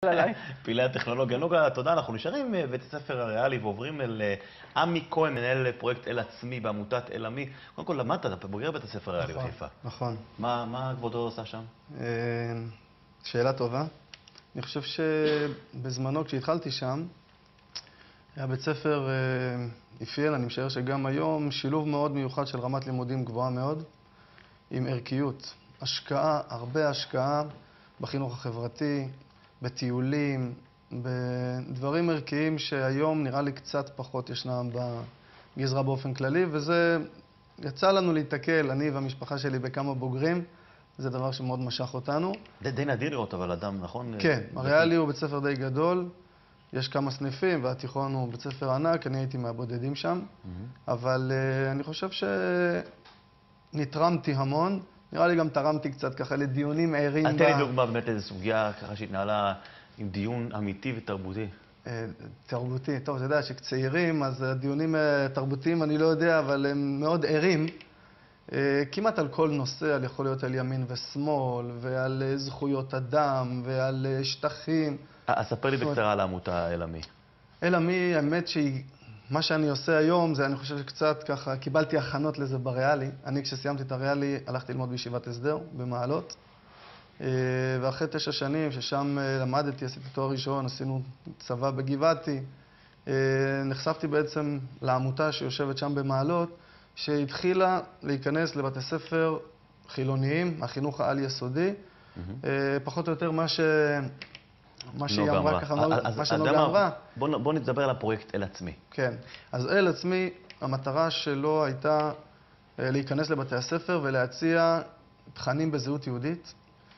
פעילי הטכנולוגיה. נוגה, תודה. אנחנו נשארים בבית הספר הריאלי ועוברים אל עמי כהן, מנהל פרויקט אל עצמי בעמותת אל עמי. קודם כל, למדת, אתה בוגר בית הספר הריאלי בחיפה. נכון. מה כבודו עושה שם? שאלה טובה. אני חושב שבזמנו, כשהתחלתי שם, היה בית ספר אפיין, אני משער שגם היום, שילוב מאוד מיוחד של רמת לימודים גבוהה מאוד, עם ערכיות. השקעה, הרבה השקעה בחינוך החברתי, בטיולים, בדברים ערכיים שהיום נראה לי קצת פחות ישנם בגזרה באופן כללי, וזה יצא לנו להתקל, אני והמשפחה שלי, בכמה בוגרים. זה דבר שמאוד משך אותנו. די נדיר לראות, אבל אדם, נכון? כן, הריאלי הוא בית ספר די גדול, יש כמה סניפים, והתיכון הוא בית ספר ענק, אני הייתי מהבודדים שם, אבל אני חושב שנתרמתי המון, נראה לי גם תרמתי קצת ככה לדיונים ערים. תן לי דוגמה באמת איזו סוגיה ככה שהתנהלה עם דיון אמיתי ותרבותי. תרבותי, טוב, אתה יודע שכצעירים, אז הדיונים תרבותיים אני לא יודע, אבל הם מאוד ערים. כמעט על כל נושא, יכול להיות על ימין ושמאל, ועל זכויות אדם, ועל שטחים. אז ספר לי בקצרה על העמותה אל עמי. אל עמי, האמת שמה שאני עושה היום, זה אני חושב שקצת ככה, קיבלתי הכנות לזה בריאלי. אני כשסיימתי את הריאלי, הלכתי ללמוד בישיבת הסדר, במעלות. ואחרי 9 שנים ששם למדתי, עשיתי תואר ראשון, עשינו צבא בגבעתי. נחשפתי בעצם לעמותה שיושבת שם במעלות, שהתחילה להיכנס לבתי ספר חילוניים, החינוך העל-יסודי, פחות או יותר מה שהיא אמרה ככה, מה שנוגה אמרה. בוא נדבר על הפרויקט אל עצמי. כן, אז אל עצמי, המטרה שלו הייתה להיכנס לבתי הספר ולהציע תכנים בזהות יהודית.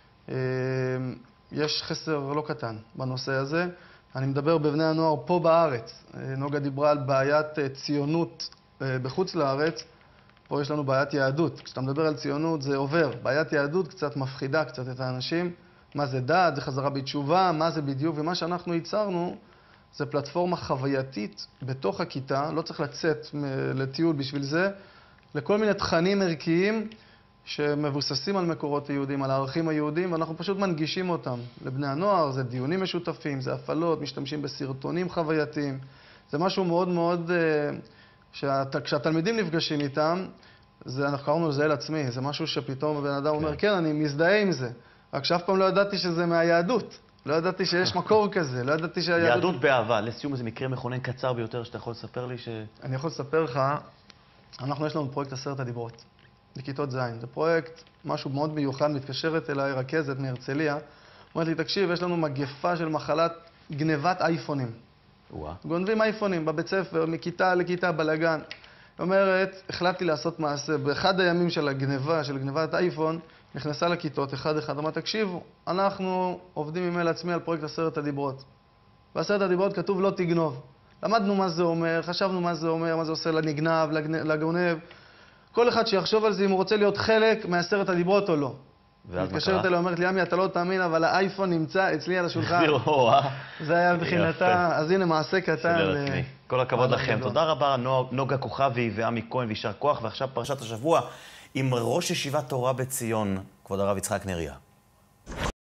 יש חסר לא קטן בנושא הזה. אני מדבר בבני הנוער פה בארץ. נוגה דיברה על בעיית ציונות בחוץ לארץ. פה יש לנו בעיית יהדות. כשאתה מדבר על ציונות זה עובר. בעיית יהדות קצת מפחידה קצת את האנשים. מה זה דת, זה חזרה בתשובה, מה זה בדיוק. ומה שאנחנו ייצרנו זה פלטפורמה חווייתית בתוך הכיתה. לא צריך לצאת לטיול בשביל זה. לכל מיני תכנים ערכיים שמבוססים על מקורות היהודים, על הערכים היהודים, ואנחנו פשוט מנגישים אותם לבני הנוער. זה דיונים משותפים, זה הפעלות, משתמשים בסרטונים חווייתיים. זה משהו מאוד מאוד, כשהתלמידים נפגשים איתם, אנחנו קראנו לזה אל עצמי, זה משהו שפתאום הבן אדם אומר, כן, אני מזדהה עם זה. רק שאף פעם לא ידעתי שזה מהיהדות. לא ידעתי שיש מקור כזה, לא ידעתי שהיהדות... יהדות באהבה. לסיום, איזה מקרה מכונן קצר ביותר שאתה יכול לספר לי ש... אני יכול לספר לך, יש לנו פרויקט 10 הדיברות. לכיתות ז'. זה פרויקט, משהו מאוד מיוחד, מתקשרת אליי רכזת מהרצליה, אומרת לי, תקשיב, יש לנו מגפה של מחלת גנבת אייפונים. גונבים אייפונים בבית ספר, מכיתה לכיתה, בלגן. היא אומרת, החלטתי לעשות מעשה. באחד הימים של הגנבה, של גנבת אייפון, נכנסה לכיתות אחד. אמרה, תקשיבו, אנחנו עובדים עם אל עצמי על פרויקט 10 הדיברות. ב10 הדיברות כתוב לא תגנוב. למדנו מה זה אומר, חשבנו מה זה אומר, מה זה עושה לנגנב, לגונב. כל אחד שיחשוב על זה אם הוא רוצה להיות חלק מ10 הדיברות או לא. מתקשרת אליי, אומרת לי, עמי, אתה לא תאמין, אבל האייפון נמצא אצלי על השולחן. זה היה מבחינתה, אז הנה מעשה קטן. כל הכבוד לכם. תודה רבה, נוגה כוכבי ועמי כהן, וישר כוח. ועכשיו פרשת השבוע עם ראש ישיבת תורה בציון, כבוד הרב יצחק נריה.